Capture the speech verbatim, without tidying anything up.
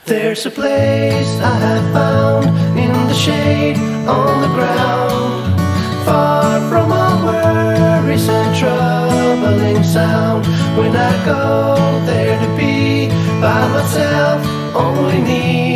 There's a place I have found in the shade on the ground, far from all worries and troubling sound. When I go there to be by myself, only me